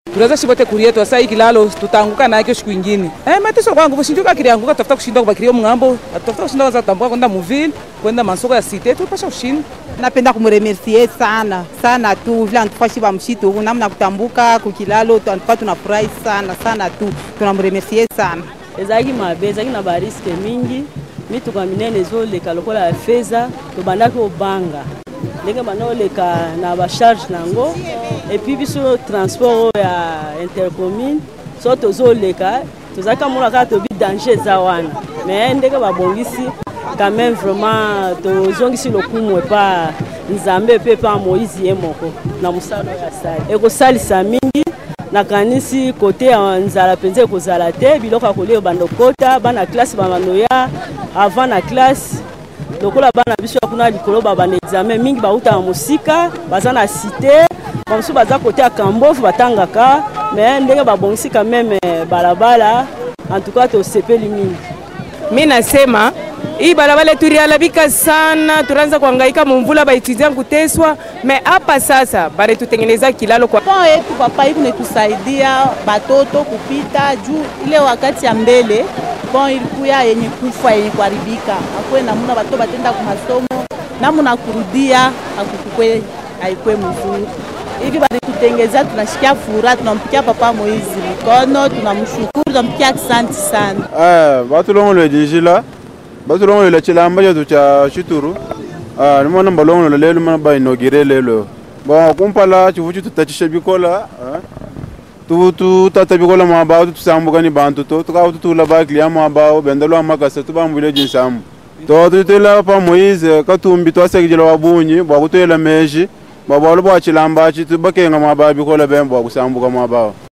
Tunaweza shibote kurieto sasa hiki lalo tutaanguka na yake siku nyingine. Mateso kwangu ushinjuka kilianguka tafuta kushinda kwa kirio mngambo, tafuta kushinda za tamboa kwenda muville, kwenda masoko ya cité tupasha kushinda. Napenda kumremercier sana tu vile antufashi ba mshitu namna kutambuka kukilalo tunafurahi sana tu tunamremercier sana. Ezaki mabe ezaki na ba risque mingi mitu kwa minene zo leka lokola feza to bandaki obanga ndenge bana leka na ba charge nango et puis biso transport ya intercommune so tozo leka tozaka mona ka to bi danger za wana mais ndenge ba bongisi quand même vraiment tozongisi lokumu pa nzambe pe pa Moïse yemoko na musalo ya sali eko salisa mingi nakanisi kote ya nzala penze kozala te biloko akolia bando kota bana classe bamanoya avant na classe lokola bana biso kuna likolo bana examen mingi bauta musika baza na cité comme ça baza kote ya Kambofu batangaka mais ndenge babongisi quand même balabala en tout cas to sepeli mingi. Mimi nasema hii barabara tulialabika sana, tunaanza kuhangaika mumvula baitizia kuteswa, mais hapa sasa bare tutengeneza kilalo kwa pon yetu papa hivi netusaidia batoto kupita juu ile wakati ya mbele pon ilikuwa yenye kufa yenye kuharibika. Akwe namuna batoto batenda kwa masomo, namuna kurudia akukukwe haikwe mzuri. Hivi bare tutengeza tunashikia furaha, tunampikia papa Moïse mikono, tunamshukuru, tunampikia asante sana. Watu longo le dijila batu longo le chilamba yetu cha Chituru nimona mbalongo le lelo mana ba inogire lelo bon kumpala chivuchu tutachishe bikola tu tata bikola mabao tusambuka ni bantu to tuka tutula ba kliya mabao bendelo amakase tubambule jinsamu to tutela pa Moïse katumbi to asegijela wabunyi bwa kutela meji babalo bwa chilamba chitu bakenga mabao bikola bembo kusambuka mabao.